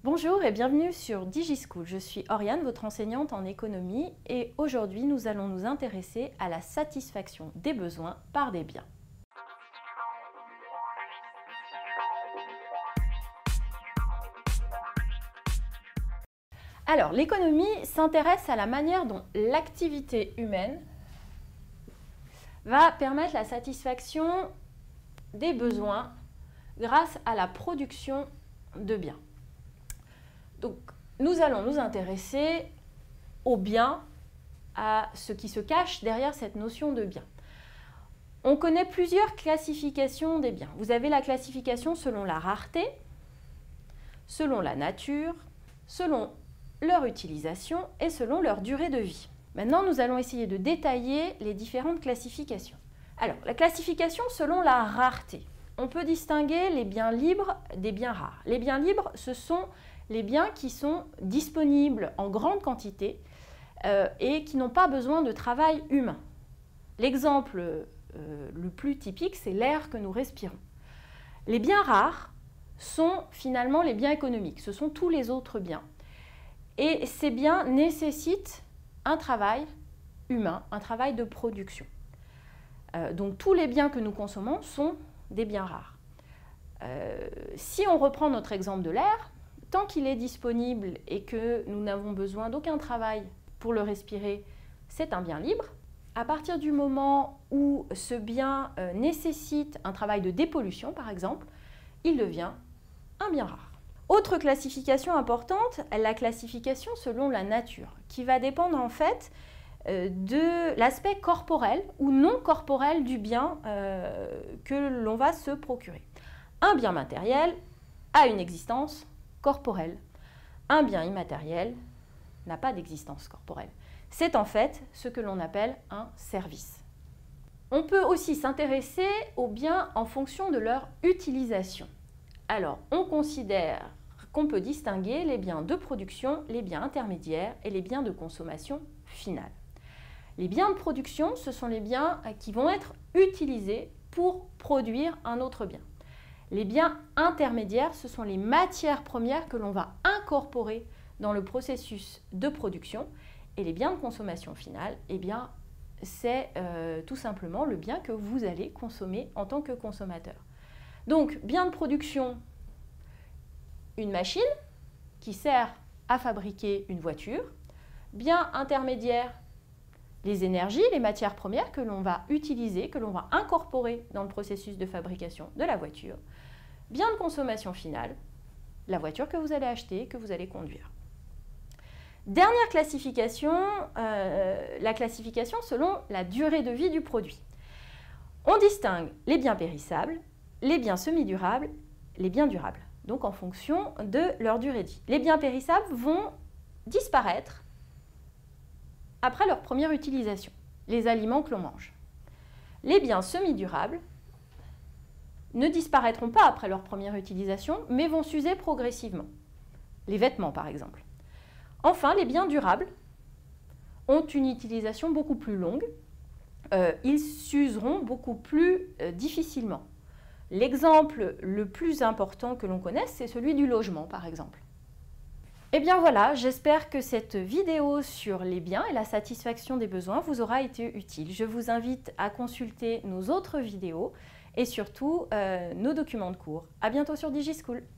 Bonjour et bienvenue sur DigiSchool. Je suis Oriane, votre enseignante en économie, et aujourd'hui nous allons nous intéresser à la satisfaction des besoins par des biens. Alors, l'économie s'intéresse à la manière dont l'activité humaine va permettre la satisfaction des besoins grâce à la production de biens. Donc, nous allons nous intéresser aux biens, à ce qui se cache derrière cette notion de bien. On connaît plusieurs classifications des biens. Vous avez la classification selon la rareté, selon la nature, selon leur utilisation et selon leur durée de vie. Maintenant, nous allons essayer de détailler les différentes classifications. Alors, la classification selon la rareté. On peut distinguer les biens libres des biens rares. Les biens libres, ce sont les biens qui sont disponibles en grande quantité et qui n'ont pas besoin de travail humain. L'exemple le plus typique, c'est l'air que nous respirons. Les biens rares sont finalement les biens économiques. Ce sont tous les autres biens. Et ces biens nécessitent un travail humain, un travail de production. Donc tous les biens que nous consommons sont des biens rares. Si on reprend notre exemple de l'air, tant qu'il est disponible et que nous n'avons besoin d'aucun travail pour le respirer, c'est un bien libre. À partir du moment où ce bien nécessite un travail de dépollution, par exemple, il devient un bien rare. Autre classification importante, la classification selon la nature, qui va dépendre en fait de l'aspect corporel ou non corporel du bien que l'on va se procurer. Un bien matériel a une existence corporelle. Un bien immatériel n'a pas d'existence corporelle. C'est en fait ce que l'on appelle un service. On peut aussi s'intéresser aux biens en fonction de leur utilisation. Alors, on considère qu'on peut distinguer les biens de production, les biens intermédiaires et les biens de consommation finale. Les biens de production, ce sont les biens qui vont être utilisés pour produire un autre bien. Les biens intermédiaires, ce sont les matières premières que l'on va incorporer dans le processus de production. Et les biens de consommation finale, eh bien, c'est tout simplement le bien que vous allez consommer en tant que consommateur. Donc, bien de production, une machine qui sert à fabriquer une voiture. Bien intermédiaire, les énergies, les matières premières que l'on va utiliser, que l'on va incorporer dans le processus de fabrication de la voiture. Bien de consommation finale, la voiture que vous allez acheter, que vous allez conduire. Dernière classification, la classification selon la durée de vie du produit. On distingue les biens périssables, les biens semi-durables, les biens durables, donc en fonction de leur durée de vie. Les biens périssables vont disparaître après leur première utilisation, les aliments que l'on mange. Les biens semi-durables ne disparaîtront pas après leur première utilisation, mais vont s'user progressivement. Les vêtements, par exemple. Enfin, les biens durables ont une utilisation beaucoup plus longue. Ils s'useront beaucoup plus difficilement. L'exemple le plus important que l'on connaisse, c'est celui du logement, par exemple. Et bien voilà, j'espère que cette vidéo sur les biens et la satisfaction des besoins vous aura été utile. Je vous invite à consulter nos autres vidéos et surtout nos documents de cours. À bientôt sur DigiSchool.